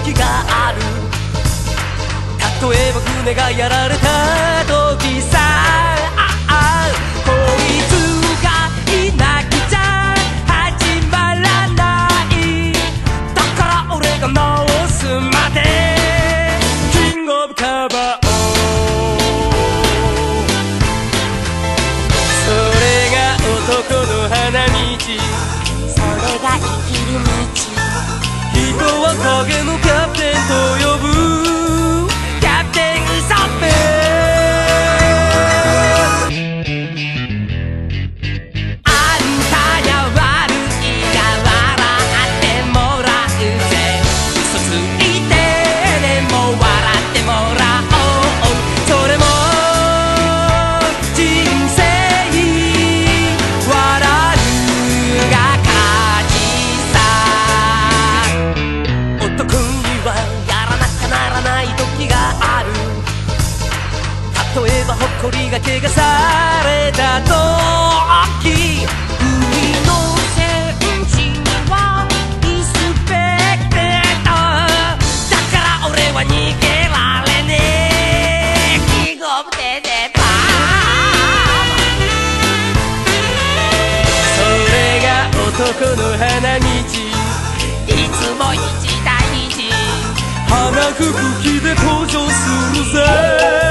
時がある。例えば船がやられた時さ、こいつがいなくちゃ始まらない。だから俺が直すまでキングオブカバー。それが男の花道、 それが生きる道。 人は影のキャプテンと呼ぶキャプテンウソップ。あんたや悪いが笑ってもらうぜ。嘘ついてでも笑ってもらおう。それも人生、笑うが勝ちさ。男にはやらなきゃならない時がある。例えば誇りが汚された時、海の戦士にはリスペクト。だから俺は逃げられねえ。キングオブデデパー。それが男の花道、いつも一大事。花吹雪で登場するぜ。